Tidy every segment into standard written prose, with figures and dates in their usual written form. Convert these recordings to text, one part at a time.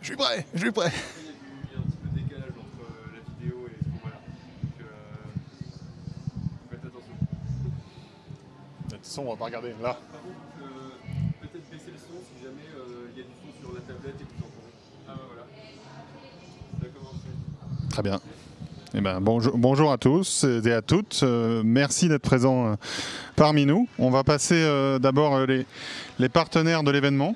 Je suis prêt, je suis prêt. Il y a un petit peu de décalage entre la vidéo et ce moment-là. Donc, faites attention. De toute façon, on va pas regarder là. Par contre, peut-être baisser le son si jamais il y a du son sur la tablette et que vous entendez. Ah bah voilà. Ça a commencé. Très bien. Eh ben, bonjour à tous et à toutes. Merci d'être présents parmi nous. On va passer d'abord les partenaires de l'événement.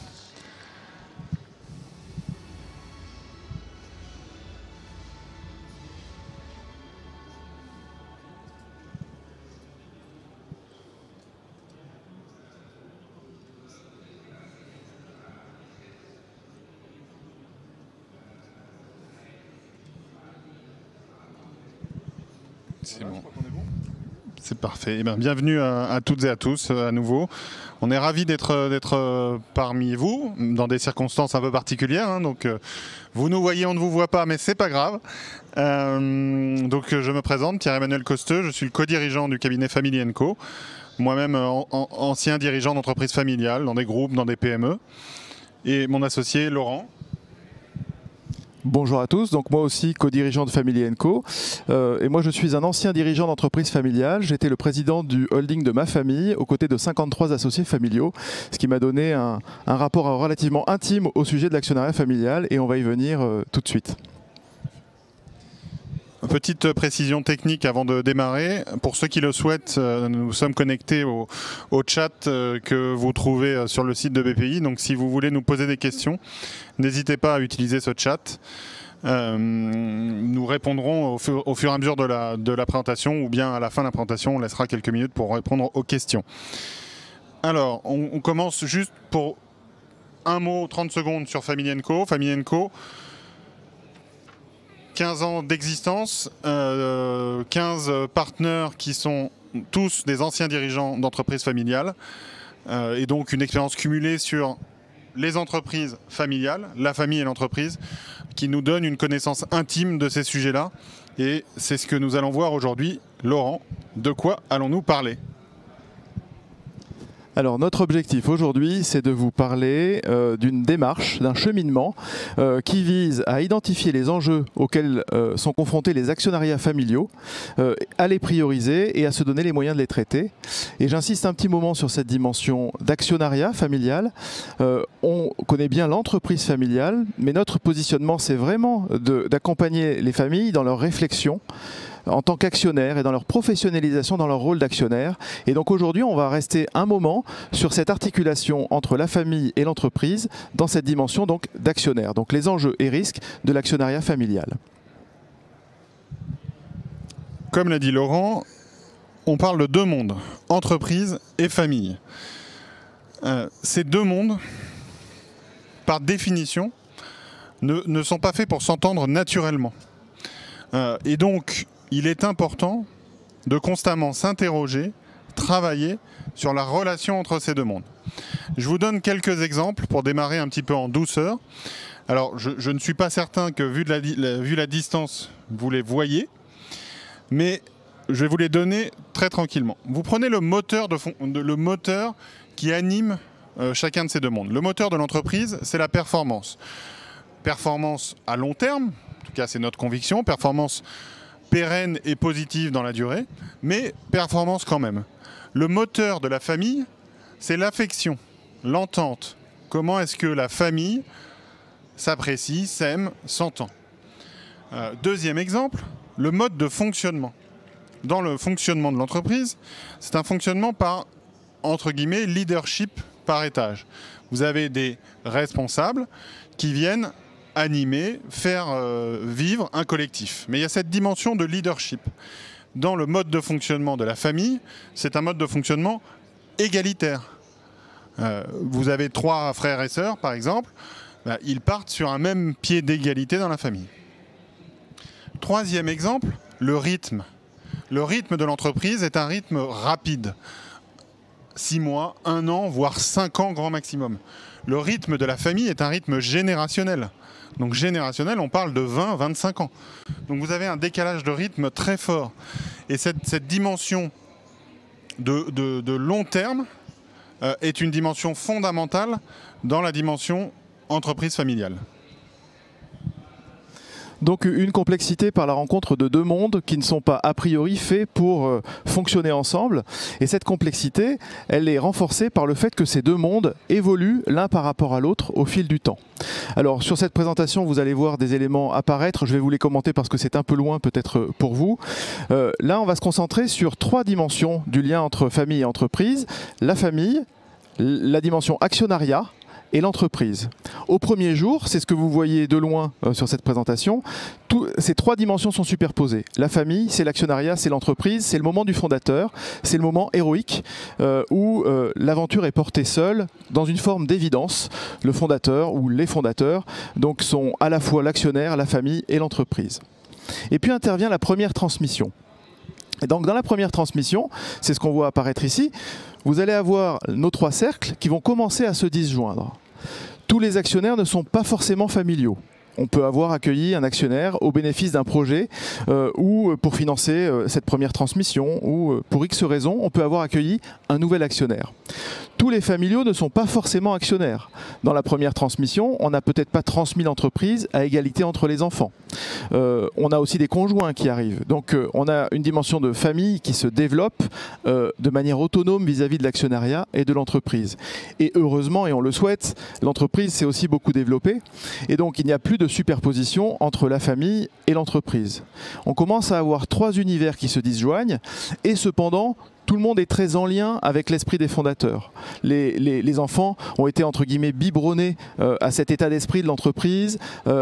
C'est bon. C'est parfait. Eh bien, bienvenue à toutes et à tous à nouveau. On est ravis d'être parmi vous dans des circonstances un peu particulières. Hein, donc, vous nous voyez, on ne vous voit pas, mais c'est pas grave. Donc, je me présente, Pierre-Emmanuel Costeux. Je suis le co-dirigeant du cabinet Family & Co. Moi-même, ancien dirigeant d'entreprise familiale dans des groupes, dans des PME. Et mon associé, Laurent. Bonjour à tous, donc moi aussi co-dirigeant de Family & Co. Et moi je suis un ancien dirigeant d'entreprise familiale. J'étais le président du holding de ma famille aux côtés de 53 associés familiaux, ce qui m'a donné un rapport relativement intime au sujet de l'actionnariat familial et on va y venir tout de suite. Petite précision technique avant de démarrer. Pour ceux qui le souhaitent, nous sommes connectés au chat que vous trouvez sur le site de BPI. Donc si vous voulez nous poser des questions, n'hésitez pas à utiliser ce chat. Nous répondrons au fur et à mesure de la présentation ou bien à la fin de la présentation. On laissera quelques minutes pour répondre aux questions. Alors, on commence juste pour un mot, 30 secondes sur Family & Co. Family & Co. 15 ans d'existence, 15 partenaires qui sont tous des anciens dirigeants d'entreprises familiales et donc une expérience cumulée sur les entreprises familiales, la famille et l'entreprise, qui nous donne une connaissance intime de ces sujets-là. Et c'est ce que nous allons voir aujourd'hui. Laurent, de quoi allons-nous parler ? Alors notre objectif aujourd'hui, c'est de vous parler d'une démarche, d'un cheminement qui vise à identifier les enjeux auxquels sont confrontés les actionnariats familiaux, à les prioriser et à se donner les moyens de les traiter. Et j'insiste un petit moment sur cette dimension d'actionnariat familial. On connaît bien l'entreprise familiale, mais notre positionnement, c'est vraiment d'accompagner les familles dans leur réflexion en tant qu'actionnaires et dans leur professionnalisation dans leur rôle d'actionnaire. Et donc aujourd'hui, on va rester un moment sur cette articulation entre la famille et l'entreprise dans cette dimension donc d'actionnaire. Donc les enjeux et risques de l'actionnariat familial. Comme l'a dit Laurent, on parle de deux mondes, entreprise et famille. Ces deux mondes, par définition, ne sont pas faits pour s'entendre naturellement. Et donc, il est important de constamment s'interroger, travailler sur la relation entre ces deux mondes. Je vous donne quelques exemples pour démarrer un petit peu en douceur. Alors, je ne suis pas certain que, vu la distance, vous les voyez, mais je vais vous les donner très tranquillement. Vous prenez le moteur qui anime chacun de ces deux mondes. Le moteur de l'entreprise, c'est la performance. Performance à long terme, en tout cas c'est notre conviction, performance pérenne et positive dans la durée, mais performance quand même. Le moteur de la famille, c'est l'affection, l'entente. Comment est-ce que la famille s'apprécie, s'aime, s'entend. Deuxième exemple, le mode de fonctionnement. Dans le fonctionnement de l'entreprise, c'est un fonctionnement par, entre guillemets, leadership par étage. Vous avez des responsables qui viennent animer, faire vivre un collectif. Mais il y a cette dimension de leadership. Dans le mode de fonctionnement de la famille, c'est un mode de fonctionnement égalitaire. Vous avez 3 frères et sœurs, par exemple, ils partent sur un même pied d'égalité dans la famille. Troisième exemple, le rythme. Le rythme de l'entreprise est un rythme rapide. 6 mois, 1 an, voire 5 ans grand maximum. Le rythme de la famille est un rythme générationnel. Donc générationnel, on parle de 20-25 ans. Donc vous avez un décalage de rythme très fort. Et cette dimension de long terme est une dimension fondamentale dans la dimension entreprise familiale. Donc une complexité par la rencontre de deux mondes qui ne sont pas a priori faits pour fonctionner ensemble. Et cette complexité, elle est renforcée par le fait que ces deux mondes évoluent l'un par rapport à l'autre au fil du temps. Alors sur cette présentation, vous allez voir des éléments apparaître. Je vais vous les commenter parce que c'est un peu loin peut-être pour vous. Là, on va se concentrer sur trois dimensions du lien entre famille et entreprise. La famille, la dimension actionnariat et l'entreprise. Au premier jour, c'est ce que vous voyez de loin sur cette présentation, ces trois dimensions sont superposées. La famille, c'est l'actionnariat, c'est l'entreprise, c'est le moment du fondateur, c'est le moment héroïque où l'aventure est portée seule dans une forme d'évidence. Le fondateur ou les fondateurs donc, sont à la fois l'actionnaire, la famille et l'entreprise. Et puis intervient la première transmission. Et donc dans la première transmission, c'est ce qu'on voit apparaître ici, vous allez avoir nos trois cercles qui vont commencer à se disjoindre. Tous les actionnaires ne sont pas forcément familiaux. On peut avoir accueilli un actionnaire au bénéfice d'un projet ou pour financer cette première transmission ou pour X raisons, on peut avoir accueilli un nouvel actionnaire. Tous les familiaux ne sont pas forcément actionnaires. Dans la première transmission, on n'a peut-être pas transmis l'entreprise à égalité entre les enfants. On a aussi des conjoints qui arrivent. Donc on a une dimension de famille qui se développe de manière autonome vis-à-vis de l'actionnariat et de l'entreprise. Et heureusement, et on le souhaite, l'entreprise s'est aussi beaucoup développée. Et donc il n'y a plus de superposition entre la famille et l'entreprise. On commence à avoir trois univers qui se disjoignent et cependant, tout le monde est très en lien avec l'esprit des fondateurs. Les enfants ont été entre guillemets biberonnés à cet état d'esprit de l'entreprise,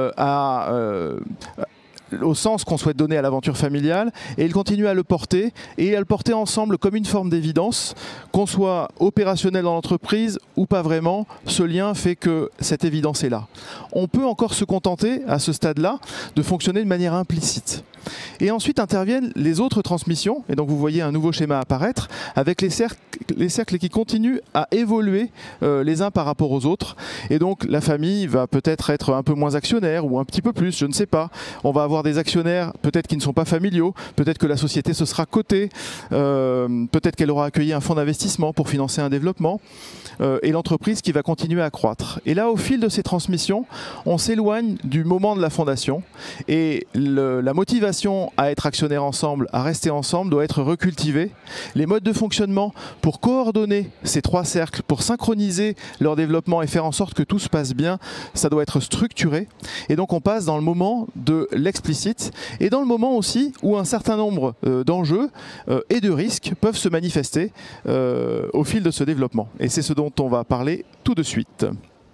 au sens qu'on souhaite donner à l'aventure familiale, et ils continuent à le porter, et à le porter ensemble comme une forme d'évidence, qu'on soit opérationnel dans l'entreprise ou pas vraiment, ce lien fait que cette évidence est là. On peut encore se contenter, à ce stade-là, de fonctionner de manière implicite. Et ensuite interviennent les autres transmissions, et donc vous voyez un nouveau schéma apparaître, avec les cercles qui continuent à évoluer les uns par rapport aux autres. Et donc la famille va peut-être être un peu moins actionnaire, ou un petit peu plus, je ne sais pas. On va avoir des actionnaires peut-être qui ne sont pas familiaux, peut-être que la société se sera cotée, peut-être qu'elle aura accueilli un fonds d'investissement pour financer un développement, et l'entreprise qui va continuer à croître. Et là, au fil de ces transmissions, on s'éloigne du moment de la fondation, et la motivation à être actionnaire ensemble, à rester ensemble, doit être recultivée. Les modes de fonctionnement pour coordonner ces trois cercles, pour synchroniser leur développement et faire en sorte que tout se passe bien, ça doit être structuré. Et donc on passe dans le moment de l'explicite et dans le moment aussi où un certain nombre d'enjeux et de risques peuvent se manifester au fil de ce développement. Et c'est ce dont on va parler tout de suite.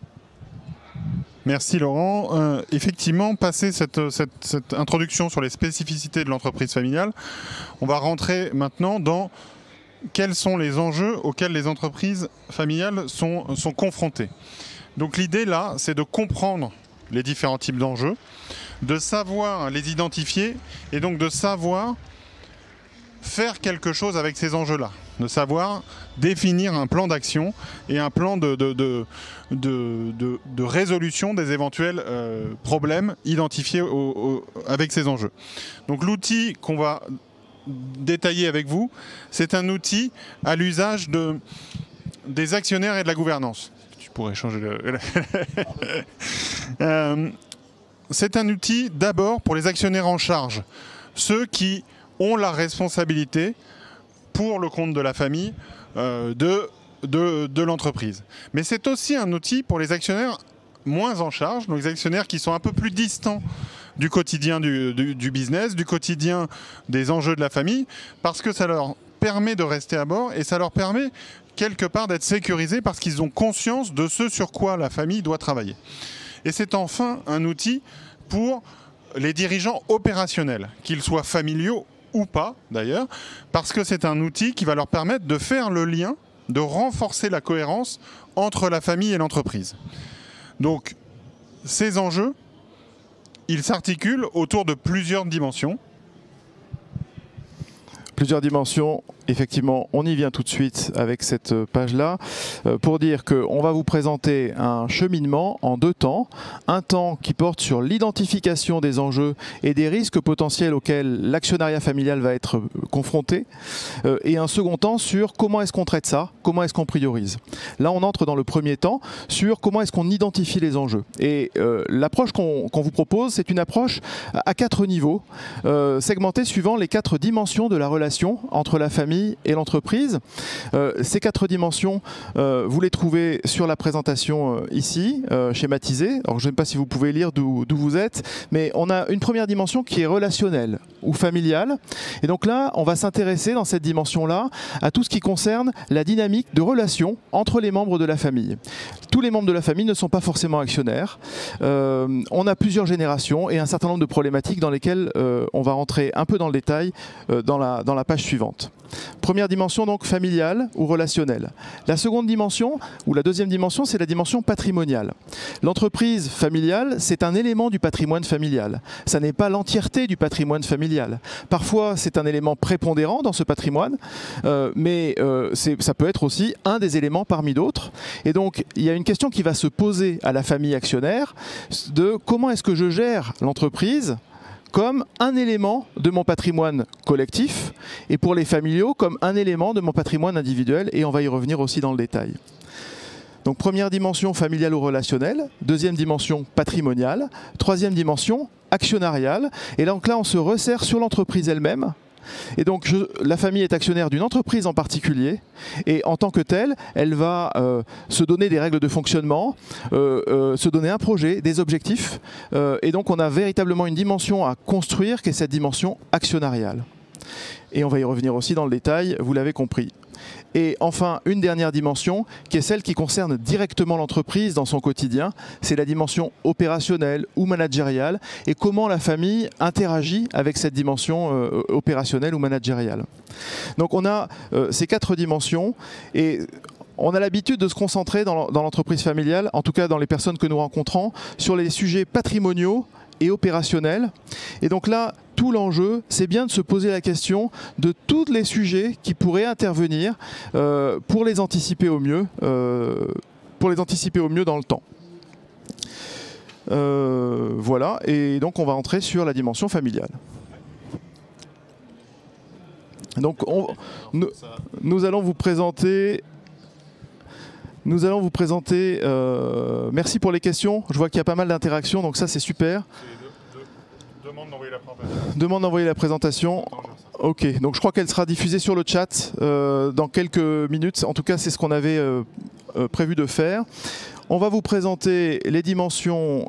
Merci Laurent. Effectivement, passé cette introduction sur les spécificités de l'entreprise familiale, on va rentrer maintenant dans quels sont les enjeux auxquels les entreprises familiales sont confrontées. Donc l'idée là, c'est de comprendre les différents types d'enjeux, de savoir les identifier et donc de savoir faire quelque chose avec ces enjeux-là, de savoir définir un plan d'action et un plan de résolution des éventuels problèmes identifiés avec ces enjeux. Donc l'outil qu'on va détailler avec vous, c'est un outil à l'usage des actionnaires et de la gouvernance. Tu pourrais changer c'est un outil d'abord pour les actionnaires en charge, ceux qui ont la responsabilité pour le compte de la famille de l'entreprise. Mais c'est aussi un outil pour les actionnaires moins en charge, donc les actionnaires qui sont un peu plus distants du quotidien du business, du quotidien des enjeux de la famille, parce que ça leur permet de rester à bord et ça leur permet quelque part d'être sécurisés parce qu'ils ont conscience de ce sur quoi la famille doit travailler. Et c'est enfin un outil pour les dirigeants opérationnels, qu'ils soient familiaux ou pas d'ailleurs, parce que c'est un outil qui va leur permettre de faire le lien, de renforcer la cohérence entre la famille et l'entreprise. Donc ces enjeux, ils s'articulent autour de plusieurs dimensions. Plusieurs dimensions Effectivement, on y vient tout de suite avec cette page-là pour dire qu'on va vous présenter un cheminement en 2 temps. Un temps qui porte sur l'identification des enjeux et des risques potentiels auxquels l'actionnariat familial va être confronté. Et un second temps sur comment est-ce qu'on traite ça, comment est-ce qu'on priorise. Là, on entre dans le premier temps sur comment est-ce qu'on identifie les enjeux. Et l'approche qu'on vous propose, c'est une approche à 4 niveaux, segmentée suivant les 4 dimensions de la relation entre la famille et l'entreprise. Ces 4 dimensions, vous les trouvez sur la présentation ici, schématisée. Alors, je ne sais pas si vous pouvez lire d'où vous êtes, mais on a une première dimension qui est relationnelle ou familiale. Et donc là, on va s'intéresser dans cette dimension-là à tout ce qui concerne la dynamique de relation entre les membres de la famille. Tous les membres de la famille ne sont pas forcément actionnaires. On a plusieurs générations et un certain nombre de problématiques dans lesquelles on va rentrer un peu dans le détail dans la page suivante. Première dimension donc familiale ou relationnelle. La seconde dimension ou la deuxième dimension, c'est la dimension patrimoniale. L'entreprise familiale, c'est un élément du patrimoine familial. Ça n'est pas l'entièreté du patrimoine familial. Parfois, c'est un élément prépondérant dans ce patrimoine, mais ça peut être aussi un des éléments parmi d'autres. Et donc, il y a une question qui va se poser à la famille actionnaire de comment est-ce que je gère l'entreprise comme un élément de mon patrimoine collectif et pour les familiaux comme un élément de mon patrimoine individuel, et on va y revenir aussi dans le détail. Donc première dimension familiale ou relationnelle, deuxième dimension patrimoniale, troisième dimension actionnariale, et donc là on se resserre sur l'entreprise elle-même. Et donc la famille est actionnaire d'une entreprise en particulier et en tant que telle, elle va se donner des règles de fonctionnement, se donner un projet, des objectifs et donc on a véritablement une dimension à construire qui est cette dimension actionnariale. Et on va y revenir aussi dans le détail, vous l'avez compris. Et enfin, une dernière dimension qui est celle qui concerne directement l'entreprise dans son quotidien, c'est la dimension opérationnelle ou managériale et comment la famille interagit avec cette dimension opérationnelle ou managériale. Donc on a ces 4 dimensions et on a l'habitude de se concentrer dans l'entreprise familiale, en tout cas dans les personnes que nous rencontrons, sur les sujets patrimoniaux et opérationnels. Et donc là, tout l'enjeu, c'est bien de se poser la question de tous les sujets qui pourraient intervenir pour les anticiper au mieux, dans le temps. Voilà, et donc on va entrer sur la dimension familiale. Donc nous allons vous présenter. Merci pour les questions. Je vois qu'il y a pas mal d'interactions, donc ça c'est super. Demande d'envoyer la présentation. Demande d'envoyer la présentation. Ok, donc je crois qu'elle sera diffusée sur le chat dans quelques minutes. En tout cas, c'est ce qu'on avait prévu de faire. On va vous présenter les dimensions,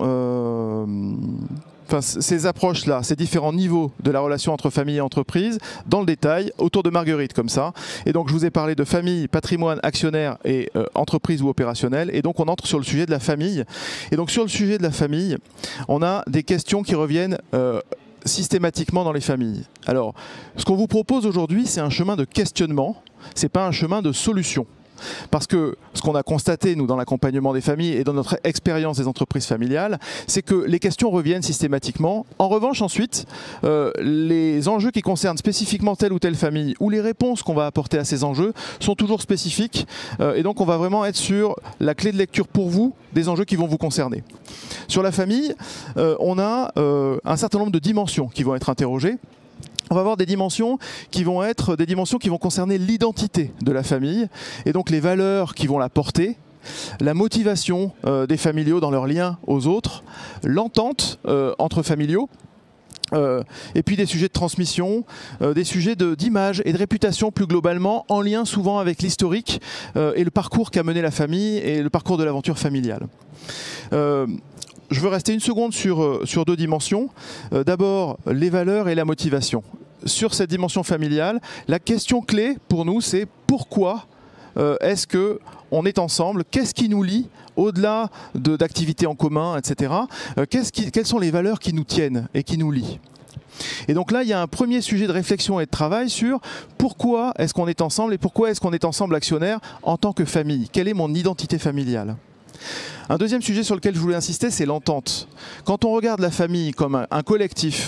ces approches-là, ces différents niveaux de la relation entre famille et entreprise, dans le détail, autour de Marguerite, comme ça. Et donc, je vous ai parlé de famille, patrimoine, actionnaire et entreprise ou opérationnelle. Et donc, on entre sur le sujet de la famille. Et donc, sur le sujet de la famille, on a des questions qui reviennent systématiquement dans les familles. Alors, ce qu'on vous propose aujourd'hui, c'est un chemin de questionnement, c'est pas un chemin de solution. Parce que ce qu'on a constaté, nous, dans l'accompagnement des familles et dans notre expérience des entreprises familiales, c'est que les questions reviennent systématiquement. En revanche, ensuite, les enjeux qui concernent spécifiquement telle ou telle famille ou les réponses qu'on va apporter à ces enjeux sont toujours spécifiques. Et donc, on va vraiment être sur la clé de lecture pour vous des enjeux qui vont vous concerner. Sur la famille, on a un certain nombre de dimensions qui vont être interrogées. On va avoir des dimensions qui vont concerner l'identité de la famille et donc les valeurs qui vont la porter, la motivation des familiaux dans leur lien aux autres, l'entente entre familiaux, et puis des sujets de transmission, des sujets d'image et de réputation plus globalement, en lien souvent avec l'historique et le parcours qu'a mené la famille et le parcours de l'aventure familiale. Je veux rester une seconde sur 2 dimensions. D'abord, les valeurs et la motivation. Sur cette dimension familiale, la question clé pour nous, c'est pourquoi est-ce qu'on est ensemble? Qu'est-ce qui nous lie au-delà d'activités en commun, etc. Quelles sont les valeurs qui nous tiennent et qui nous lient? Et donc là, il y a un premier sujet de réflexion et de travail sur pourquoi est-ce qu'on est ensemble et pourquoi est-ce qu'on est ensemble actionnaire en tant que famille? Quelle est mon identité familiale? Un deuxième sujet sur lequel je voulais insister, c'est l'entente. Quand on regarde la famille comme un collectif,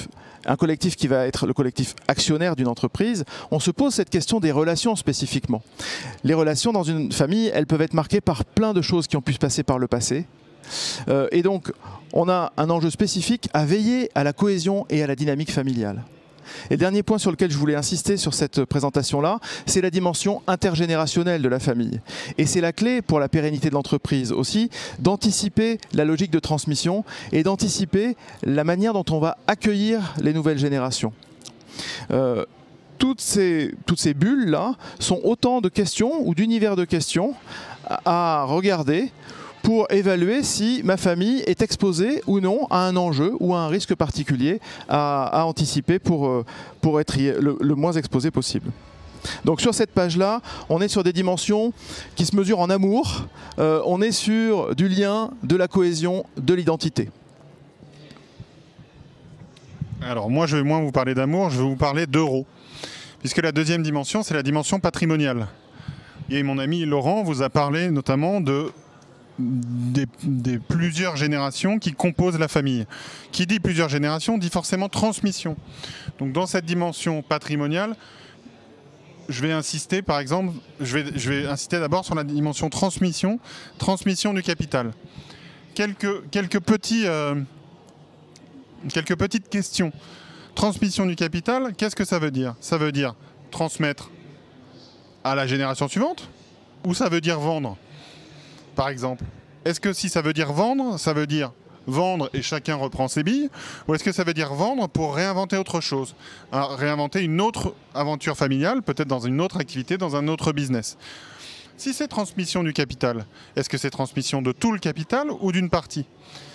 un collectif qui va être le collectif actionnaire d'une entreprise, on se pose cette question des relations spécifiquement. Les relations dans une famille, elles peuvent être marquées par plein de choses qui ont pu se passer par le passé. Et donc, on a un enjeu spécifique à veiller à la cohésion et à la dynamique familiale. Et le dernier point sur lequel je voulais insister sur cette présentation-là, c'est la dimension intergénérationnelle de la famille. Et c'est la clé pour la pérennité de l'entreprise aussi, d'anticiper la logique de transmission et d'anticiper la manière dont on va accueillir les nouvelles générations. Toutes ces bulles-là sont autant de questions ou d'univers de questions à regarder pour évaluer si ma famille est exposée ou non à un enjeu ou à un risque particulier à anticiper pour être le moins exposé possible. Donc sur cette page-là, on est sur des dimensions qui se mesurent en amour, on est sur du lien, de la cohésion, de l'identité. Alors moi je vais moins vous parler d'amour, je vais vous parler d'euros. Puisque la deuxième dimension, c'est la dimension patrimoniale. Et mon ami Laurent vous a parlé notamment des plusieurs générations qui composent la famille. Qui dit plusieurs générations dit forcément transmission. Donc dans cette dimension patrimoniale, je vais insister par exemple, je vais insister d'abord sur la dimension transmission du capital. Quelques petites questions. Transmission du capital, qu'est-ce que ça veut dire? Ça veut dire transmettre à la génération suivante ou ça veut dire vendre? Par exemple, est-ce que si ça veut dire vendre, ça veut dire vendre et chacun reprend ses billes? Ou est-ce que ça veut dire vendre pour réinventer autre chose? Réinventer une autre aventure familiale, peut-être dans une autre activité, dans un autre business. Si c'est transmission du capital, est-ce que c'est transmission de tout le capital ou d'une partie?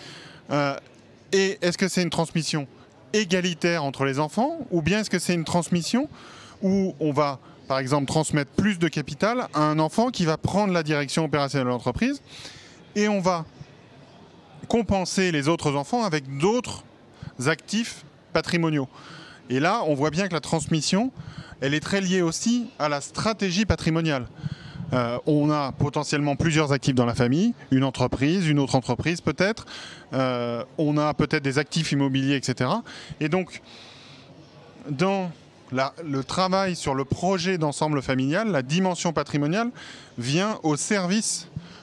Et est-ce que c'est une transmission égalitaire entre les enfants? Ou bien est-ce que c'est une transmission où on va par exemple, transmettre plus de capital à un enfant qui va prendre la direction opérationnelle de l'entreprise et on va compenser les autres enfants avec d'autres actifs patrimoniaux. Et là, on voit bien que la transmission, elle est très liée aussi à la stratégie patrimoniale. On a potentiellement plusieurs actifs dans la famille, une entreprise, une autre entreprise peut-être, on a peut-être des actifs immobiliers, etc. Et donc, dans le travail sur le projet d'ensemble familial, la dimension patrimoniale vient au service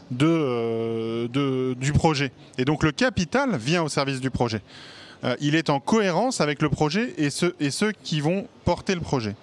du projet. Et donc le capital vient au service du projet. Il est en cohérence avec le projet et ceux qui vont porter le projet.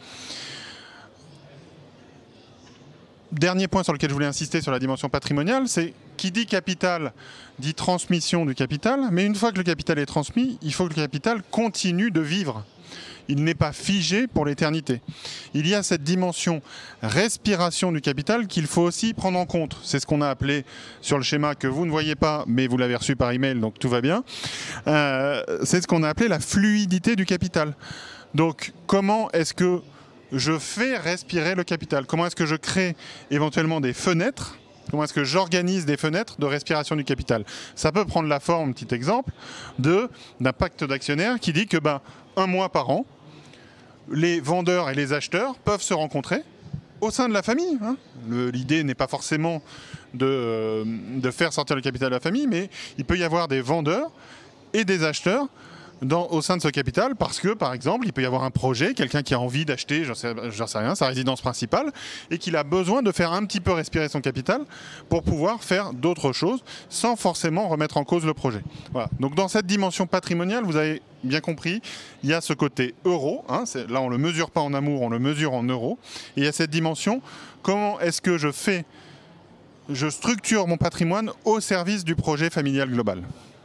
Dernier point sur lequel je voulais insister sur la dimension patrimoniale, c'est qui dit capital dit transmission du capital, mais une fois que le capital est transmis, il faut que le capital continue de vivre. Il n'est pas figé pour l'éternité. Il y a cette dimension respiration du capital qu'il faut aussi prendre en compte. C'est ce qu'on a appelé sur le schéma que vous ne voyez pas, mais vous l'avez reçu par email, donc tout va bien. C'est ce qu'on a appelé la fluidité du capital. Donc comment est-ce que je fais respirer le capital? Comment est-ce que je crée éventuellement des fenêtres? Comment est-ce que j'organise des fenêtres de respiration du capital? Ça peut prendre la forme, petit exemple, d'un pacte d'actionnaires qui dit que un mois par an, les vendeurs et les acheteurs peuvent se rencontrer au sein de la famille. L'idée n'est pas forcément de faire sortir le capital de la famille, mais il peut y avoir des vendeurs et des acheteurs au sein de ce capital parce que, par exemple, il peut y avoir un projet, quelqu'un qui a envie d'acheter, j'en sais rien, sa résidence principale et qu'il a besoin de faire un petit peu respirer son capital pour pouvoir faire d'autres choses sans forcément remettre en cause le projet. Voilà. Donc dans cette dimension patrimoniale, vous avez bien compris, il y a ce côté euro, là on ne le mesure pas en amour, on le mesure en euros, et il y a cette dimension, comment est-ce que je structure mon patrimoine au service du projet familial global.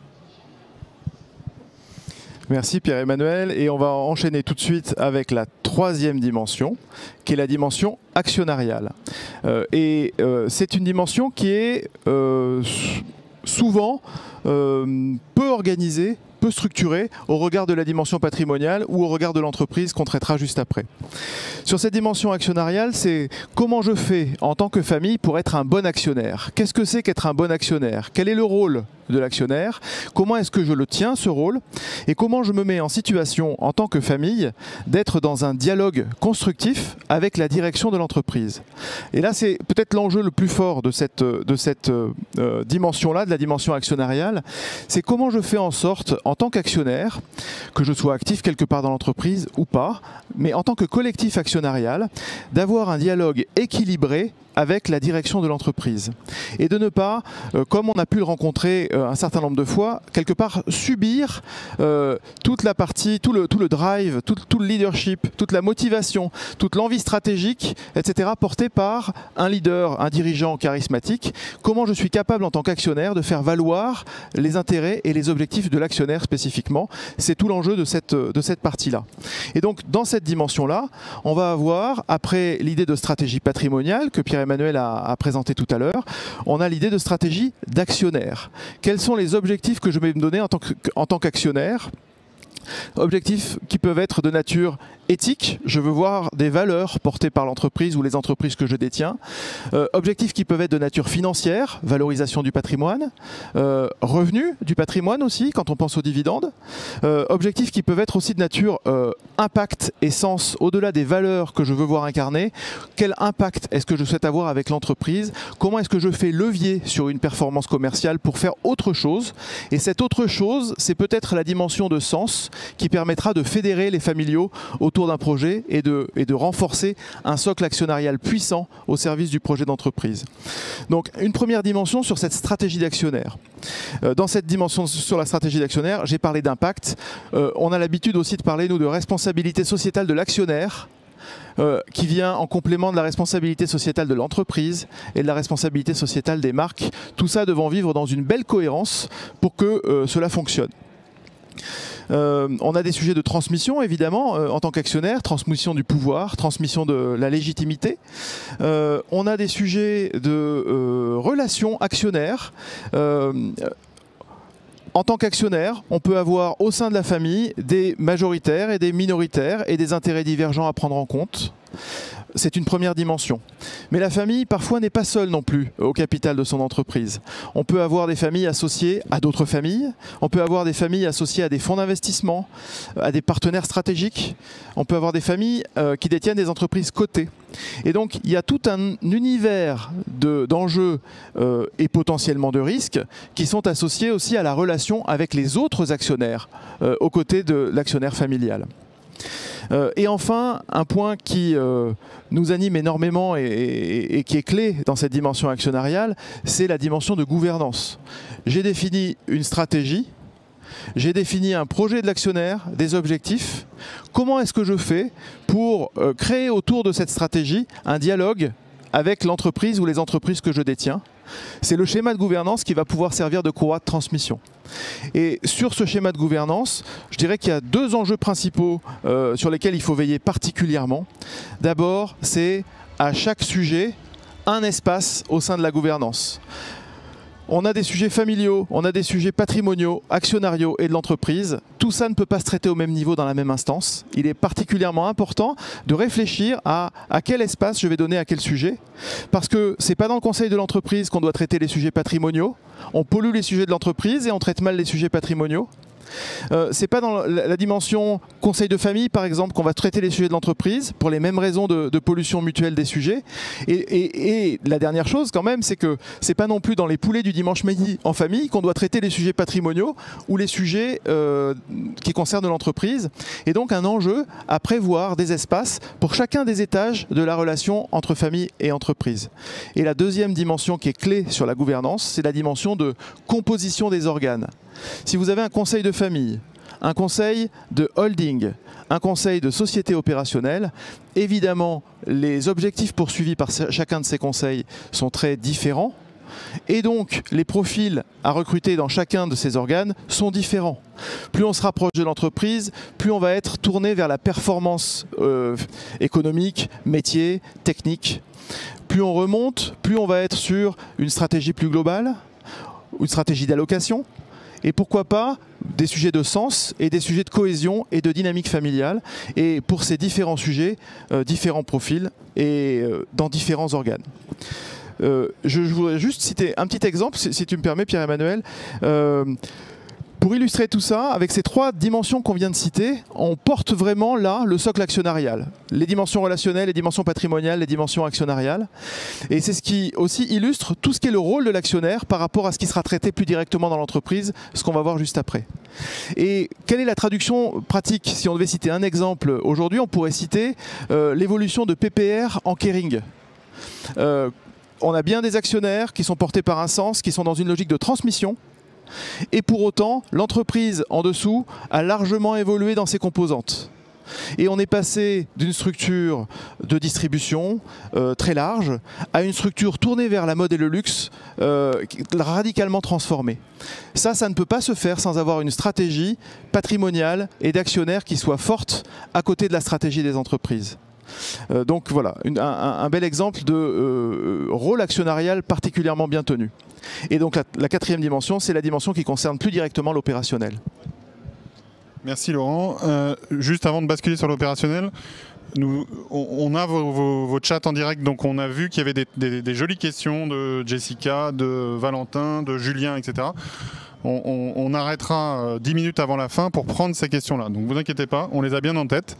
Merci Pierre-Emmanuel, et on va enchaîner tout de suite avec la troisième dimension, qui est la dimension actionnariale. C'est une dimension qui est souvent peu organisée, peu structurée au regard de la dimension patrimoniale ou au regard de l'entreprise qu'on traitera juste après. Sur cette dimension actionnariale, c'est comment je fais en tant que famille pour être un bon actionnaire. Qu'est-ce que c'est qu'être un bon actionnaire? Quel est le rôle de l'actionnaire, comment est-ce que je le tiens ce rôle et comment je me mets en situation en tant que famille d'être dans un dialogue constructif avec la direction de l'entreprise. Et là c'est peut-être l'enjeu le plus fort de cette dimension-là, de la dimension actionnariale, c'est comment je fais en sorte en tant qu'actionnaire, que je sois actif quelque part dans l'entreprise ou pas, mais en tant que collectif actionnarial, d'avoir un dialogue équilibré avec la direction de l'entreprise et de ne pas, comme on a pu le rencontrer un certain nombre de fois, quelque part subir toute la partie, tout le drive, tout le leadership, toute la motivation, toute l'envie stratégique, etc. portée par un leader, un dirigeant charismatique. Comment je suis capable en tant qu'actionnaire de faire valoir les intérêts et les objectifs de l'actionnaire spécifiquement. C'est tout l'enjeu de cette partie-là. Et donc dans cette dimension-là, on va avoir, après l'idée de stratégie patrimoniale que Pierre-Emmanuel a présenté tout à l'heure, on a l'idée de stratégie d'actionnaire. Quels sont les objectifs que je vais me donner en tant qu'actionnaire ? Objectifs qui peuvent être de nature éthique, je veux voir des valeurs portées par l'entreprise ou les entreprises que je détiens. Objectifs qui peuvent être de nature financière, valorisation du patrimoine, revenus du patrimoine aussi, quand on pense aux dividendes. Objectifs qui peuvent être aussi de nature impact et sens, au-delà des valeurs que je veux voir incarnées. Quel impact est-ce que je souhaite avoir avec l'entreprise? Comment est-ce que je fais levier sur une performance commerciale pour faire autre chose? Et cette autre chose, c'est peut-être la dimension de sens qui permettra de fédérer les familiaux autour d'un projet et de renforcer un socle actionnarial puissant au service du projet d'entreprise. Donc une première dimension sur cette stratégie d'actionnaire. Dans cette dimension sur la stratégie d'actionnaire, j'ai parlé d'impact. On a l'habitude aussi de parler, nous, de responsabilité sociétale de l'actionnaire, qui vient en complément de la responsabilité sociétale de l'entreprise et de la responsabilité sociétale des marques. Tout ça devant vivre dans une belle cohérence pour que cela fonctionne. On a des sujets de transmission, évidemment, en tant qu'actionnaire, transmission du pouvoir, transmission de la légitimité. On a des sujets de relations actionnaires. En tant qu'actionnaire, on peut avoir au sein de la famille des majoritaires et des minoritaires et des intérêts divergents à prendre en compte. C'est une première dimension. Mais la famille, parfois, n'est pas seule non plus au capital de son entreprise. On peut avoir des familles associées à d'autres familles. On peut avoir des familles associées à des fonds d'investissement, à des partenaires stratégiques. On peut avoir des familles qui détiennent des entreprises cotées. Et donc, il y a tout un univers d'enjeux et potentiellement de risques qui sont associés aussi à la relation avec les autres actionnaires aux côtés de l'actionnaire familial. Et enfin, un point qui nous anime énormément et qui est clé dans cette dimension actionnariale, c'est la dimension de gouvernance. J'ai défini une stratégie, j'ai défini un projet de l'actionnaire, des objectifs. Comment est-ce que je fais pour créer autour de cette stratégie un dialogue avec l'entreprise ou les entreprises que je détiens? C'est le schéma de gouvernance qui va pouvoir servir de courroie de transmission. Et sur ce schéma de gouvernance, je dirais qu'il y a deux enjeux principaux sur lesquels il faut veiller particulièrement. D'abord, c'est à chaque sujet un espace au sein de la gouvernance. On a des sujets familiaux, on a des sujets patrimoniaux, actionnariaux et de l'entreprise. Tout ça ne peut pas se traiter au même niveau dans la même instance. Il est particulièrement important de réfléchir à quel espace je vais donner à quel sujet. Parce que ce n'est pas dans le conseil de l'entreprise qu'on doit traiter les sujets patrimoniaux. On pollue les sujets de l'entreprise et on traite mal les sujets patrimoniaux. C'est pas dans la dimension conseil de famille, par exemple, qu'on va traiter les sujets de l'entreprise pour les mêmes raisons de pollution mutuelle des sujets. Et la dernière chose, quand même, c'est que c'est pas non plus dans les poulets du dimanche midi en famille qu'on doit traiter les sujets patrimoniaux ou les sujets qui concernent l'entreprise. Et donc un enjeu à prévoir des espaces pour chacun des étages de la relation entre famille et entreprise. Et la deuxième dimension qui est clé sur la gouvernance, c'est la dimension de composition des organes. Si vous avez un conseil de famille, un conseil de holding, un conseil de société opérationnelle, évidemment, les objectifs poursuivis par chacun de ces conseils sont très différents. Et donc, les profils à recruter dans chacun de ces organes sont différents. Plus on se rapproche de l'entreprise, plus on va être tourné vers la performance économique, métier, technique. Plus on remonte, plus on va être sur une stratégie plus globale, une stratégie d'allocation. Et pourquoi pas des sujets de sens et des sujets de cohésion et de dynamique familiale. Et pour ces différents sujets, différents profils et dans différents organes. Je voudrais juste citer un petit exemple, si tu me permets, Pierre-Emmanuel. Pour illustrer tout ça, avec ces 3 dimensions qu'on vient de citer, on porte vraiment là le socle actionnarial. Les dimensions relationnelles, les dimensions patrimoniales, les dimensions actionnariales. Et c'est ce qui aussi illustre tout ce qui est le rôle de l'actionnaire par rapport à ce qui sera traité plus directement dans l'entreprise, ce qu'on va voir juste après. Et quelle est la traduction pratique? Si on devait citer un exemple aujourd'hui, on pourrait citer l'évolution de PPR en Kering. On a bien des actionnaires qui sont portés par un sens, qui sont dans une logique de transmission. Et pour autant, l'entreprise en dessous a largement évolué dans ses composantes. Et on est passé d'une structure de distribution très large à une structure tournée vers la mode et le luxe radicalement transformée. Ça ne peut pas se faire sans avoir une stratégie patrimoniale et d'actionnaires qui soit forte à côté de la stratégie des entreprises. Donc voilà, un bel exemple de rôle actionnarial particulièrement bien tenu. Et donc la 4e dimension, c'est la dimension qui concerne plus directement l'opérationnel. Merci Laurent. Juste avant de basculer sur l'opérationnel, on a vos chats en direct, donc on a vu qu'il y avait des jolies questions de Jessica, de Valentin, de Julien, etc. On arrêtera 10 minutes avant la fin pour prendre ces questions-là. Donc vous inquiétez pas, on les a bien en tête.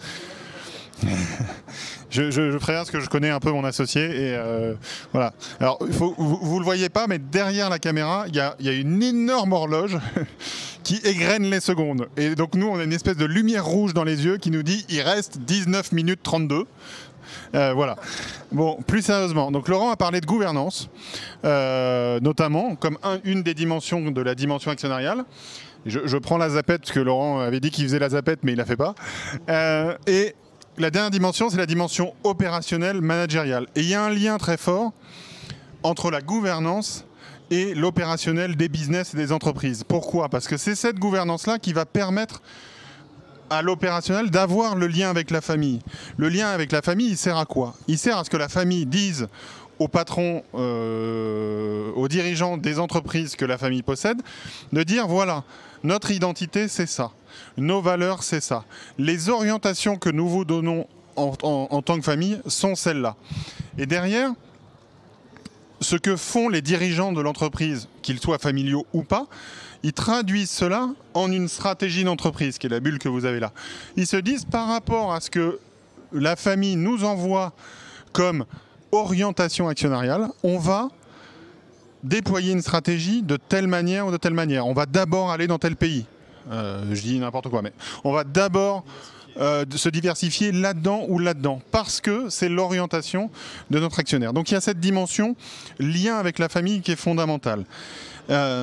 Je préviens parce que je connais un peu mon associé et voilà. Alors vous le voyez pas, mais derrière la caméra, il y a une énorme horloge qui égrène les secondes. Et donc nous, on a une espèce de lumière rouge dans les yeux qui nous dit il reste 19 minutes 32. Voilà. Bon, plus sérieusement, donc Laurent a parlé de gouvernance, notamment comme une des dimensions de la dimension actionnariale. Je prends la zapette parce que Laurent avait dit qu'il faisait la zapette, mais il la fait pas. Et la dernière dimension, c'est la dimension opérationnelle managériale. Et il y a un lien très fort entre la gouvernance et l'opérationnel des business et des entreprises. Pourquoi? Parce que c'est cette gouvernance-là qui va permettre à l'opérationnel d'avoir le lien avec la famille. Le lien avec la famille, il sert à quoi? Il sert à ce que la famille dise aux patrons, aux dirigeants des entreprises que la famille possède, de dire voilà, notre identité c'est ça, nos valeurs c'est ça, les orientations que nous vous donnons en tant que famille sont celles-là. Et derrière, ce que font les dirigeants de l'entreprise, qu'ils soient familiaux ou pas, ils traduisent cela en une stratégie d'entreprise, qui est la bulle que vous avez là. Ils se disent par rapport à ce que la famille nous envoie comme orientation actionnariale, on va déployer une stratégie de telle manière ou de telle manière. On va d'abord aller dans tel pays. Je dis n'importe quoi, mais on va d'abord se diversifier là-dedans ou là-dedans, parce que c'est l'orientation de notre actionnaire. Donc il y a cette dimension lien avec la famille qui est fondamentale. Dans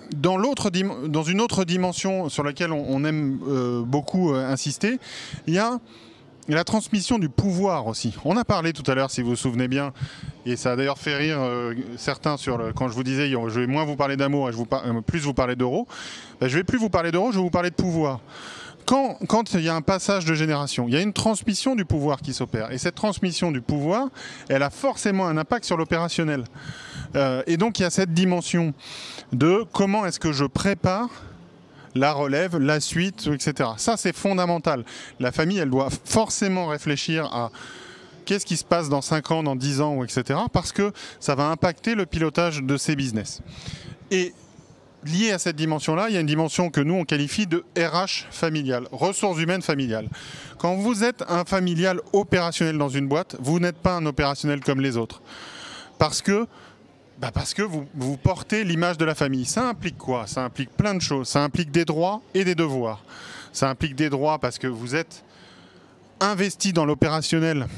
une autre dimension sur laquelle on aime beaucoup insister, il y a la transmission du pouvoir aussi. On a parlé tout à l'heure, si vous vous souvenez bien, et ça a d'ailleurs fait rire certains quand je vous disais je vais moins vous parler d'amour et plus vous parler d'euros. Ben, je vais plus vous parler d'euros, je vais vous parler de pouvoir. Quand il y a un passage de génération, il y a une transmission du pouvoir qui s'opère. Et cette transmission du pouvoir, elle a forcément un impact sur l'opérationnel. Et donc il y a cette dimension de comment est-ce que je prépare la relève, la suite, etc. Ça, c'est fondamental. La famille, elle doit forcément réfléchir à qu'est-ce qui se passe dans 5 ans, dans 10 ans, etc. Parce que ça va impacter le pilotage de ses business. Et lié à cette dimension-là, il y a une dimension que nous, on qualifie de RH familiale, ressources humaines familiales. Quand vous êtes un familial opérationnel dans une boîte, vous n'êtes pas un opérationnel comme les autres. Parce que vous portez l'image de la famille. Ça implique quoi? Ça implique plein de choses. Ça implique des droits et des devoirs. Ça implique des droits parce que vous êtes investi dans l'opérationnel,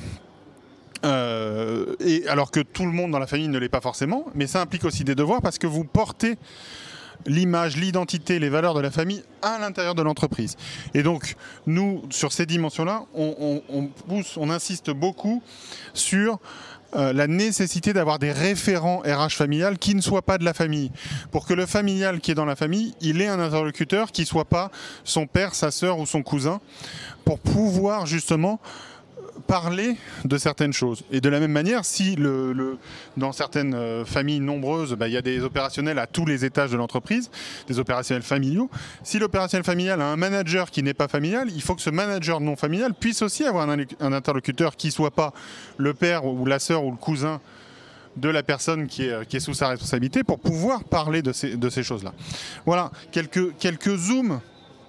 alors que tout le monde dans la famille ne l'est pas forcément. Mais ça implique aussi des devoirs parce que vous portez l'image, l'identité, les valeurs de la famille à l'intérieur de l'entreprise. Et donc, nous, sur ces dimensions-là, on insiste beaucoup sur la nécessité d'avoir des référents RH familial qui ne soient pas de la famille. Pour que le familial qui est dans la famille, il ait un interlocuteur qui ne soit pas son père, sa sœur ou son cousin, pour pouvoir justement parler de certaines choses. Et de la même manière, si dans certaines familles nombreuses, il y a des opérationnels à tous les étages de l'entreprise, des opérationnels familiaux, si l'opérationnel familial a un manager qui n'est pas familial, il faut que ce manager non familial puisse aussi avoir un interlocuteur qui ne soit pas le père ou la sœur ou le cousin de la personne qui est sous sa responsabilité pour pouvoir parler de ces choses-là. Voilà, quelques zooms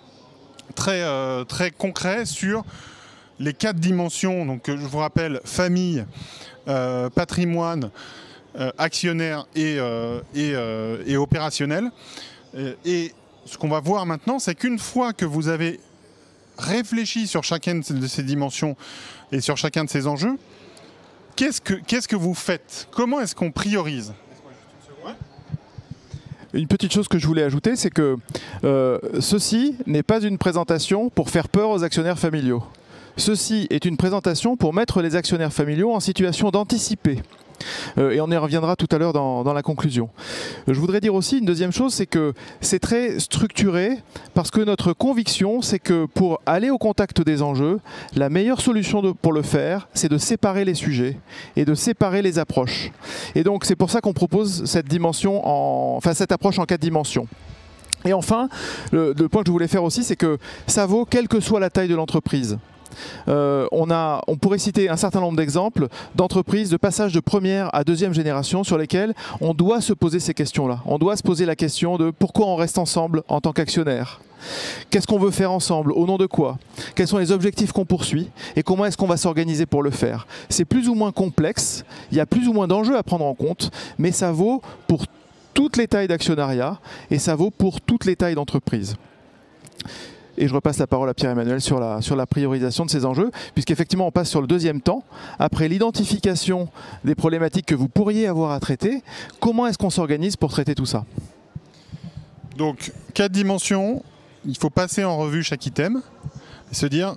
très concrets sur les 4 dimensions. Donc, je vous rappelle, famille, patrimoine, actionnaire et opérationnel. Et ce qu'on va voir maintenant, c'est qu'une fois que vous avez réfléchi sur chacune de ces dimensions et sur chacun de ces enjeux, qu'est-ce que vous faites? Comment est-ce qu'on priorise? Une petite chose que je voulais ajouter, c'est que ceci n'est pas une présentation pour faire peur aux actionnaires familiaux. Ceci est une présentation pour mettre les actionnaires familiaux en situation d'anticiper. Et on y reviendra tout à l'heure dans la conclusion. Je voudrais dire aussi une deuxième chose, c'est que c'est très structuré parce que notre conviction, c'est que pour aller au contact des enjeux, la meilleure solution pour le faire, c'est de séparer les sujets et de séparer les approches. Et donc c'est pour ça qu'on propose cette cette approche en 4 dimensions. Et enfin, le point que je voulais faire aussi, c'est que ça vaut quelle que soit la taille de l'entreprise. On pourrait citer un certain nombre d'exemples d'entreprises de passage de première à deuxième génération sur lesquelles on doit se poser ces questions-là. On doit se poser la question de pourquoi on reste ensemble en tant qu'actionnaire. Qu'est-ce qu'on veut faire ensemble? Au nom de quoi? Quels sont les objectifs qu'on poursuit? Et comment est-ce qu'on va s'organiser pour le faire? C'est plus ou moins complexe, il y a plus ou moins d'enjeux à prendre en compte, mais ça vaut pour toutes les tailles d'actionnariat et ça vaut pour toutes les tailles d'entreprise. Et je repasse la parole à Pierre-Emmanuel sur la priorisation de ces enjeux, puisqu'effectivement on passe sur le deuxième temps. Après l'identification des problématiques que vous pourriez avoir à traiter, comment est-ce qu'on s'organise pour traiter tout ça? Donc, 4 dimensions, il faut passer en revue chaque item, et se dire,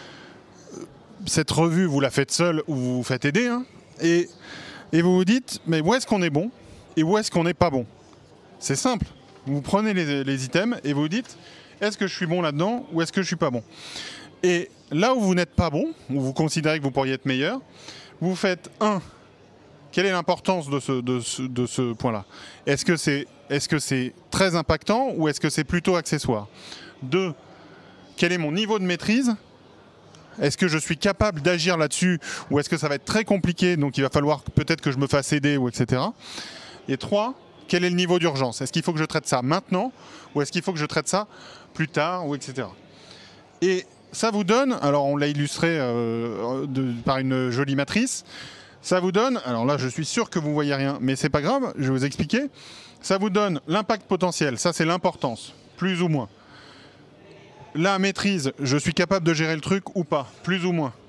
cette revue, vous la faites seule ou vous vous faites aider, hein, et vous vous dites, mais où est-ce qu'on est bon et où est-ce qu'on n'est pas bon? C'est simple, vous prenez les items et vous vous dites, est-ce que je suis bon là-dedans ou est-ce que je ne suis pas bon? Et là où vous n'êtes pas bon, où vous considérez que vous pourriez être meilleur, vous faites quelle est l'importance de ce point-là? Est-ce que c'est très impactant ou est-ce que c'est plutôt accessoire? 2, quel est mon niveau de maîtrise? Est-ce que je suis capable d'agir là-dessus ou est-ce que ça va être très compliqué, donc il va falloir peut-être que je me fasse aider, ou etc. Et 3, quel est le niveau d'urgence? Est-ce qu'il faut que je traite ça maintenant ou est-ce qu'il faut que je traite ça plus tard, ou etc. Et ça vous donne, alors on l'a illustré par une jolie matrice, ça vous donne, alors là je suis sûr que vous ne voyez rien, mais c'est pas grave, je vais vous expliquer, ça vous donne l'impact potentiel, ça c'est l'importance, plus ou moins. La maîtrise, je suis capable de gérer le truc ou pas, plus ou moins.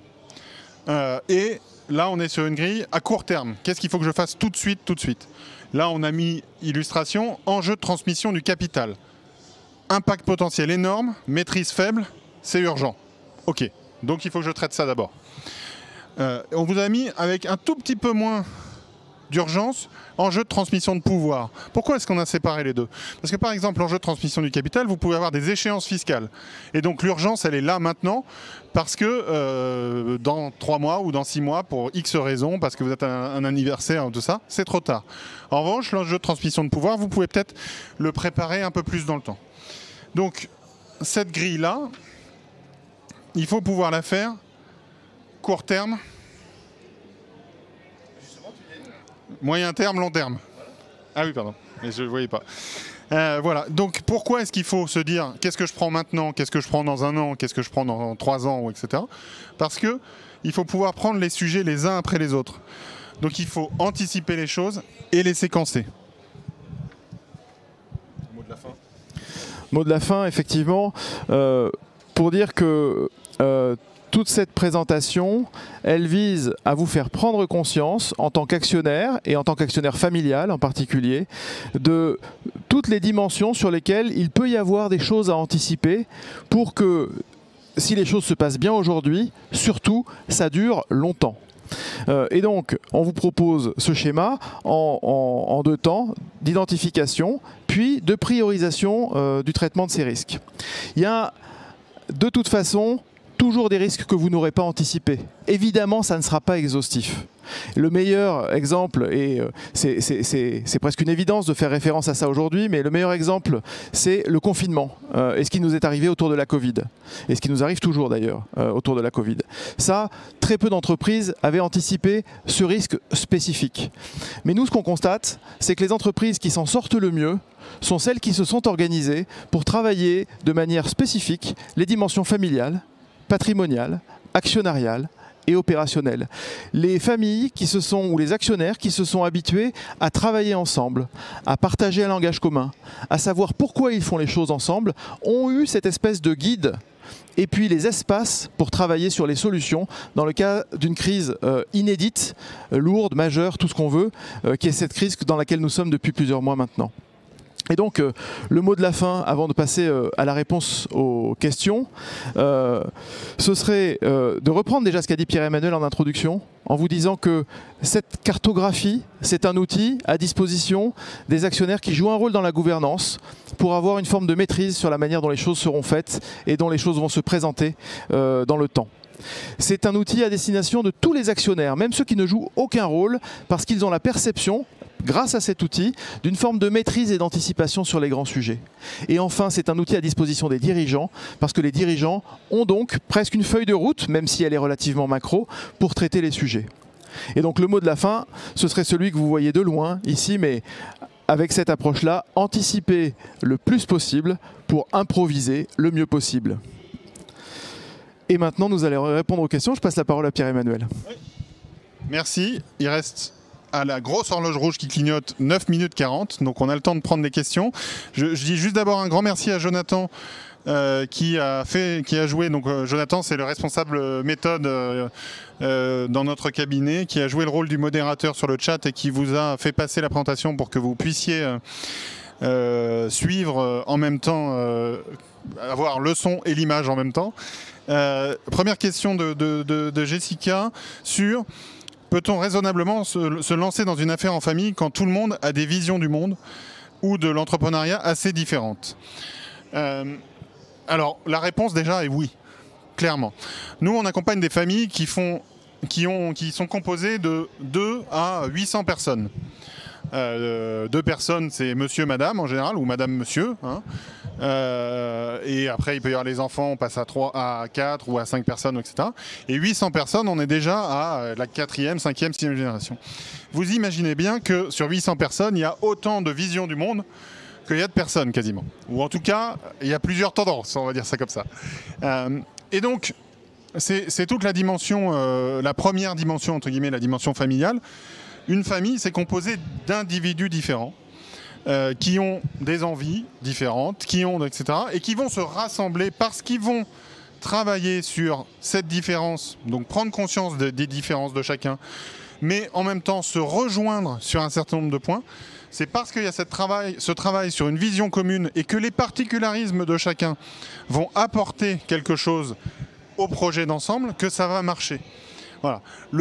Et là on est sur une grille à court terme, qu'est-ce qu'il faut que je fasse tout de suite? Là on a mis illustration, enjeu de transmission du capital. Impact potentiel énorme, maîtrise faible, c'est urgent. Ok, donc il faut que je traite ça d'abord. On vous a mis avec un tout petit peu moins d'urgence, enjeu de transmission de pouvoir. Pourquoi est-ce qu'on a séparé les deux? Parce que par exemple, l'enjeu de transmission du capital, vous pouvez avoir des échéances fiscales. Et donc l'urgence, elle est là maintenant, parce que dans 3 mois ou dans 6 mois, pour X raisons, parce que vous êtes un anniversaire, tout ça, c'est trop tard. En revanche, l'enjeu de transmission de pouvoir, vous pouvez peut-être le préparer un peu plus dans le temps. Donc, cette grille-là, il faut pouvoir la faire court terme, moyen terme, long terme. Ah oui, pardon, mais je ne voyais pas. Voilà, donc pourquoi est-ce qu'il faut se dire qu'est-ce que je prends maintenant, qu'est-ce que je prends dans 1 an, qu'est-ce que je prends dans 3 ans, etc. Parce qu'il faut pouvoir prendre les sujets les uns après les autres. Donc il faut anticiper les choses et les séquencer. Mot de la fin. Mot de la fin, effectivement, pour dire que toute cette présentation, elle vise à vous faire prendre conscience, en tant qu'actionnaire, et en tant qu'actionnaire familial en particulier, de toutes les dimensions sur lesquelles il peut y avoir des choses à anticiper pour que, si les choses se passent bien aujourd'hui, surtout, ça dure longtemps. Et donc, on vous propose ce schéma en 2 temps d'identification, puis de priorisation du traitement de ces risques. Il y a de toute façon toujours des risques que vous n'aurez pas anticipés. Évidemment, ça ne sera pas exhaustif. Le meilleur exemple, et c'est presque une évidence de faire référence à ça aujourd'hui, mais le meilleur exemple, c'est le confinement et ce qui nous est arrivé autour de la Covid. Et ce qui nous arrive toujours d'ailleurs autour de la Covid. Ça, très peu d'entreprises avaient anticipé ce risque spécifique. Mais nous, ce qu'on constate, c'est que les entreprises qui s'en sortent le mieux sont celles qui se sont organisées pour travailler de manière spécifique les dimensions familiales, patrimoniales, actionnariales et opérationnelles. Les familles qui se sont, ou les actionnaires qui se sont habitués à travailler ensemble, à partager un langage commun, à savoir pourquoi ils font les choses ensemble, ont eu cette espèce de guide et puis les espaces pour travailler sur les solutions dans le cas d'une crise inédite, lourde, majeure, tout ce qu'on veut, qui est cette crise dans laquelle nous sommes depuis plusieurs mois maintenant. Et donc, le mot de la fin, avant de passer à la réponse aux questions, ce serait de reprendre déjà ce qu'a dit Pierre-Emmanuel en introduction, en vous disant que cette cartographie, c'est un outil à disposition des actionnaires qui jouent un rôle dans la gouvernance pour avoir une forme de maîtrise sur la manière dont les choses seront faites et dont les choses vont se présenter dans le temps. C'est un outil à destination de tous les actionnaires, même ceux qui ne jouent aucun rôle, parce qu'ils ont la perception, grâce à cet outil, d'une forme de maîtrise et d'anticipation sur les grands sujets. Et enfin, c'est un outil à disposition des dirigeants, parce que les dirigeants ont donc presque une feuille de route, même si elle est relativement macro, pour traiter les sujets. Et donc le mot de la fin, ce serait celui que vous voyez de loin ici, mais avec cette approche-là, anticiper le plus possible pour improviser le mieux possible. Et maintenant, nous allons répondre aux questions. Je passe la parole à Pierre-Emmanuel. Oui. Merci. Il reste à la grosse horloge rouge qui clignote 9 minutes 40. Donc on a le temps de prendre des questions. Je dis juste d'abord un grand merci à Jonathan qui a joué. Donc Jonathan, c'est le responsable méthode dans notre cabinet, qui a joué le rôle du modérateur sur le chat et qui vous a fait passer la présentation pour que vous puissiez suivre en même temps, avoir le son et l'image en même temps. Première question de Jessica sur: peut-on raisonnablement se lancer dans une affaire en famille quand tout le monde a des visions du monde ou de l'entrepreneuriat assez différentes? Alors la réponse déjà est oui, clairement. Nous on accompagne des familles qui sont composées de 2 à 800 personnes. 2 personnes, c'est monsieur, madame en général, ou madame, monsieur. Hein. Et après, il peut y avoir les enfants, on passe à 3, à 4 ou à 5 personnes, etc. Et 800 personnes, on est déjà à la 4e, 5e, 6e génération. Vous imaginez bien que sur 800 personnes, il y a autant de visions du monde qu'il y a de personnes quasiment. Ou en tout cas, il y a plusieurs tendances, on va dire ça comme ça. Et donc, c'est toute la dimension, la première dimension, entre guillemets, la dimension familiale. Une famille, c'est composé d'individus différents qui ont des envies différentes, etc. et qui vont se rassembler parce qu'ils vont travailler sur cette différence, donc prendre conscience des différences de chacun, mais en même temps se rejoindre sur un certain nombre de points. C'est parce qu'il y a ce travail sur une vision commune et que les particularismes de chacun vont apporter quelque chose au projet d'ensemble que ça va marcher. Voilà.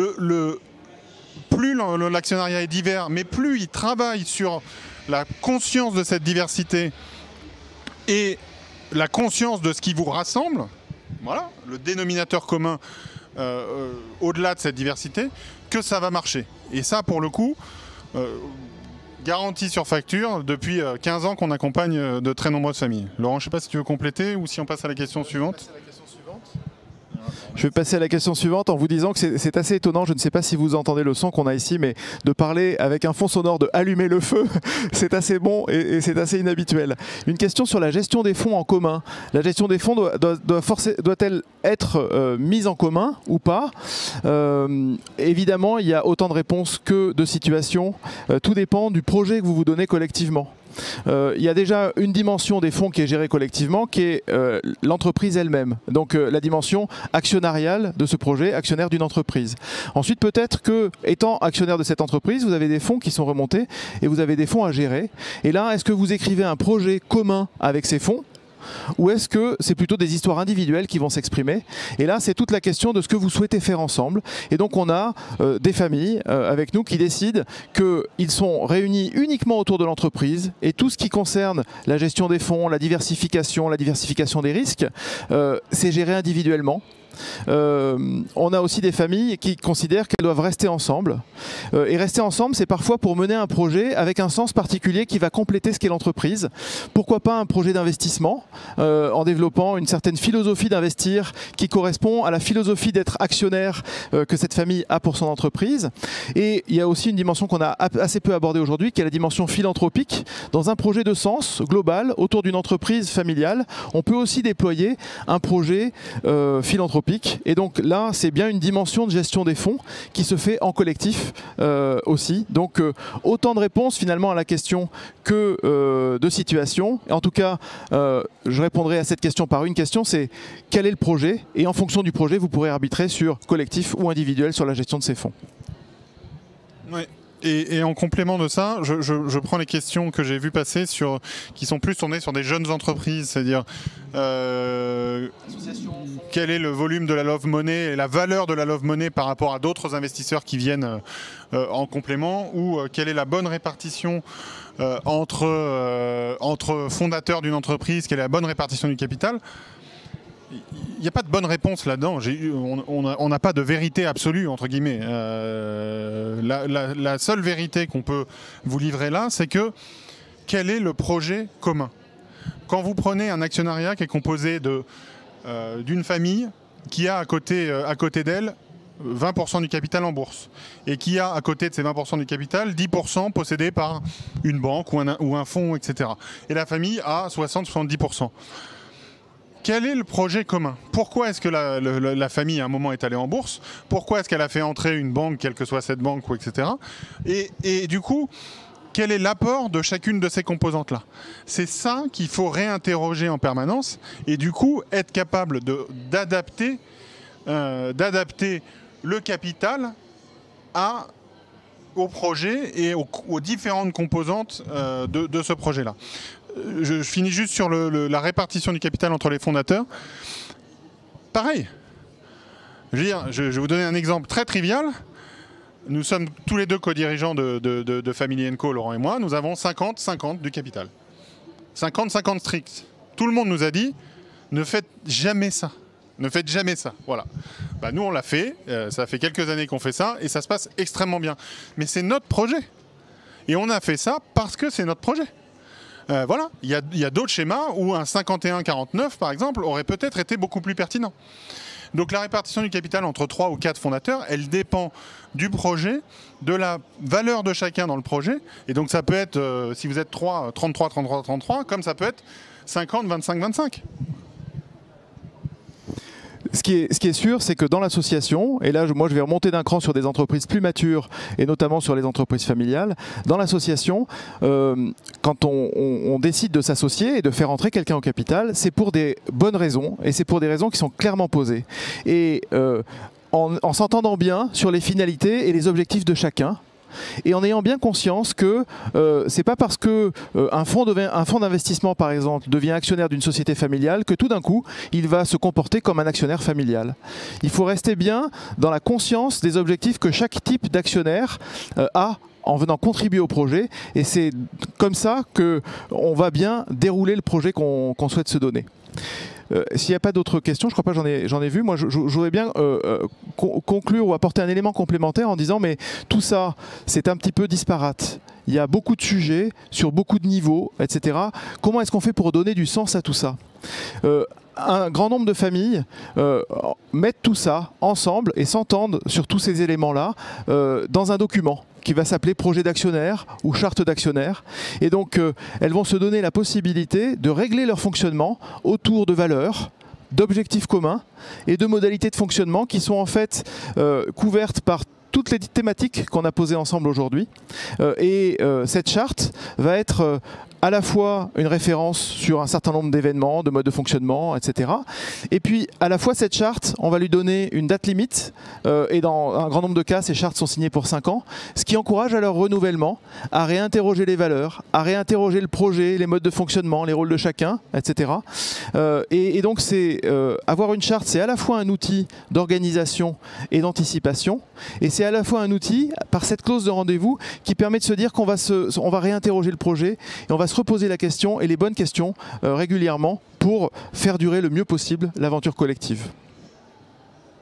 Plus l'actionnariat est divers, mais plus il travaille sur la conscience de cette diversité et la conscience de ce qui vous rassemble, voilà, le dénominateur commun au-delà de cette diversité, que ça va marcher. Et ça, pour le coup, garantie sur facture, depuis 15 ans qu'on accompagne de très nombreuses familles. Laurent, je ne sais pas si tu veux compléter ou si on passe à la question suivante. Je vais passer à la question suivante en vous disant que c'est assez étonnant, je ne sais pas si vous entendez le son qu'on a ici, mais de parler avec un fond sonore de allumer le feu, c'est assez bon et c'est assez inhabituel. Une question sur la gestion des fonds en commun. La gestion des fonds doit-elle être mise en commun ou pas? Évidemment, il y a autant de réponses que de situations. Tout dépend du projet que vous vous donnez collectivement. Il y a déjà une dimension des fonds qui est gérée collectivement, qui est l'entreprise elle-même. Donc la dimension actionnariale de ce projet, actionnaire d'une entreprise. Ensuite, peut-être que, étant actionnaire de cette entreprise, vous avez des fonds qui sont remontés et vous avez des fonds à gérer. Et là, est-ce que vous écrivez un projet commun avec ces fonds ? Ou est-ce que c'est plutôt des histoires individuelles qui vont s'exprimer? Et là, c'est toute la question de ce que vous souhaitez faire ensemble. Et donc, on a des familles avec nous qui décident qu'ils sont réunis uniquement autour de l'entreprise et tout ce qui concerne la gestion des fonds, la diversification des risques, c'est géré individuellement. on a aussi des familles qui considèrent qu'elles doivent rester ensemble. Et rester ensemble, c'est parfois pour mener un projet avec un sens particulier qui va compléter ce qu'est l'entreprise. Pourquoi pas un projet d'investissement en développant une certaine philosophie d'investir qui correspond à la philosophie d'être actionnaire que cette famille a pour son entreprise. Et il y a aussi une dimension qu'on a assez peu abordée aujourd'hui, qui est la dimension philanthropique. Dans un projet de sens global autour d'une entreprise familiale, on peut aussi déployer un projet philanthropique. Et donc là, c'est bien une dimension de gestion des fonds qui se fait en collectif aussi. Donc autant de réponses finalement à la question que de situations. Et en tout cas, je répondrai à cette question par une question, c'est quel est le projet? Et en fonction du projet, vous pourrez arbitrer sur collectif ou individuel sur la gestion de ces fonds. Ouais. Et en complément de ça, je prends les questions que j'ai vues passer qui sont plus tournées sur des jeunes entreprises, c'est-à-dire quel est le volume de la love money et la valeur de la love money par rapport à d'autres investisseurs qui viennent en complément, ou quelle est la bonne répartition entre fondateurs d'une entreprise, quelle est la bonne répartition du capital. Il n'y a pas de bonne réponse là-dedans. On n'a pas de vérité absolue, entre guillemets. La seule vérité qu'on peut vous livrer là, c'est que quel est le projet commun? Quand vous prenez un actionnariat qui est composé d'une famille qui a à côté d'elle 20% du capital en bourse, et qui a à côté de ces 20% du capital 10% possédés par une banque ou un fonds, etc. Et la famille a 60-70%. Quel est le projet commun? Pourquoi est-ce que la famille à un moment est allée en bourse? Pourquoi est-ce qu'elle a fait entrer une banque, quelle que soit cette banque, ou etc. Et du coup, quel est l'apport de chacune de ces composantes-là? C'est ça qu'il faut réinterroger en permanence, et du coup être capable d'adapter le capital au projet et aux différentes composantes de ce projet-là. Je finis juste sur la répartition du capital entre les fondateurs. Pareil. Je vais vous donner un exemple très trivial. Nous sommes tous les deux co-dirigeants de Family & Co, Laurent et moi. Nous avons 50-50 du capital. 50-50 strict. Tout le monde nous a dit, ne faites jamais ça. Ne faites jamais ça. Voilà. Bah, nous, on l'a fait. Ça fait quelques années qu'on fait ça et ça se passe extrêmement bien. Mais c'est notre projet. Et on a fait ça parce que c'est notre projet. Voilà, il y a d'autres schémas où un 51-49 par exemple aurait peut-être été beaucoup plus pertinent. Donc la répartition du capital entre 3 ou 4 fondateurs, elle dépend du projet, de la valeur de chacun dans le projet. Et donc ça peut être, si vous êtes 3, 33, 33, 33, comme ça peut être 50, 25, 25. Ce qui est sûr, c'est que dans l'association, et là moi je vais remonter d'un cran sur des entreprises plus matures, et notamment sur les entreprises familiales, dans l'association, quand on décide de s'associer et de faire entrer quelqu'un au capital, c'est pour des bonnes raisons, et c'est pour des raisons qui sont clairement posées. Et en s'entendant bien sur les finalités et les objectifs de chacun, et en ayant bien conscience que c'est pas parce que un fonds d'investissement par exemple devient actionnaire d'une société familiale que tout d'un coup il va se comporter comme un actionnaire familial. Il faut rester bien dans la conscience des objectifs que chaque type d'actionnaire a en venant contribuer au projet, et c'est comme ça qu'on va bien dérouler le projet qu'on souhaite se donner. S'il n'y a pas d'autres questions, je ne crois pas que j'en ai vu. Moi, je voudrais bien conclure ou apporter un élément complémentaire en disant mais tout ça, c'est un petit peu disparate. Il y a beaucoup de sujets sur beaucoup de niveaux, etc. Comment est-ce qu'on fait pour donner du sens à tout ça? Un grand nombre de familles mettent tout ça ensemble et s'entendent sur tous ces éléments-là dans un document qui va s'appeler projet d'actionnaire ou charte d'actionnaire. Et donc, elles vont se donner la possibilité de régler leur fonctionnement autour de valeurs, d'objectifs communs et de modalités de fonctionnement qui sont en fait couvertes par toutes les thématiques qu'on a posées ensemble aujourd'hui. Cette charte va être à la fois une référence sur un certain nombre d'événements, de modes de fonctionnement, etc. Et puis, à la fois, cette charte, on va lui donner une date limite. Et dans un grand nombre de cas, ces chartes sont signées pour 5 ans, ce qui encourage à leur renouvellement, à réinterroger les valeurs, à réinterroger le projet, les modes de fonctionnement, les rôles de chacun, etc. Et donc, avoir une charte, c'est à la fois un outil d'organisation et d'anticipation, et c'est à la fois un outil, par cette clause de rendez-vous, qui permet de se dire qu'on va réinterroger le projet, et on va se reposer la question, et les bonnes questions, régulièrement, pour faire durer le mieux possible l'aventure collective.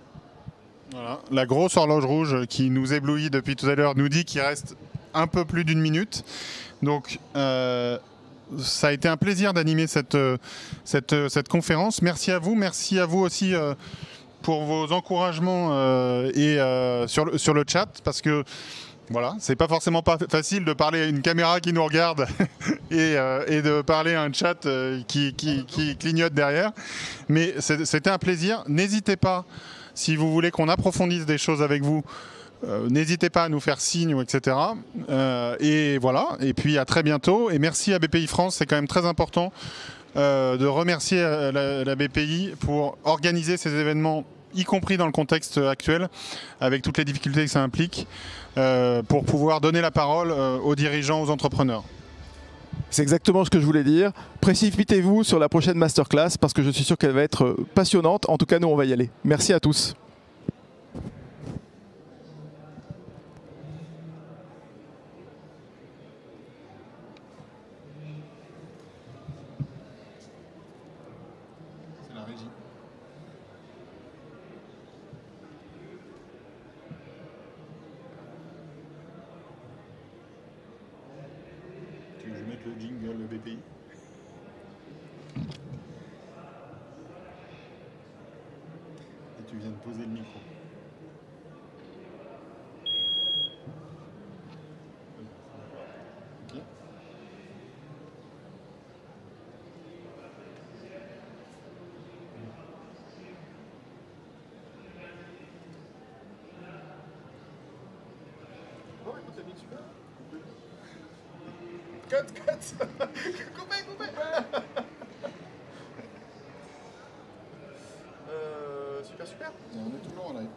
Voilà. La grosse horloge rouge qui nous éblouit depuis tout à l'heure nous dit qu'il reste un peu plus d'une minute. Donc ça a été un plaisir d'animer cette conférence. Merci à vous aussi pour vos encouragements sur le chat, parce que voilà, c'est pas forcément pas facile de parler à une caméra qui nous regarde et de parler à un chat qui clignote derrière. Mais c'était un plaisir. N'hésitez pas, si vous voulez qu'on approfondisse des choses avec vous, n'hésitez pas à nous faire signe, etc. Et voilà, et puis à très bientôt. Et merci à BPI France, c'est quand même très important de remercier la BPI pour organiser ces événements, y compris dans le contexte actuel, avec toutes les difficultés que ça implique, pour pouvoir donner la parole aux dirigeants, aux entrepreneurs. C'est exactement ce que je voulais dire. Précipitez-vous sur la prochaine masterclass parce que je suis sûr qu'elle va être passionnante. En tout cas, nous, on va y aller. Merci à tous. C'est la régie. Tu veux que je mette le jingle BPI ? Et tu viens de poser le micro. Ok. Oh, écoute, t'as mis super. Cut. Coupez. Super. On est toujours en live.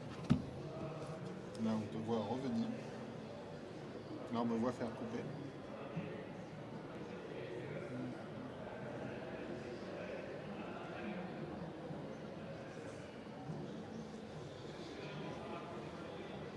Là, on te voit revenir. Là, on me voit faire couper.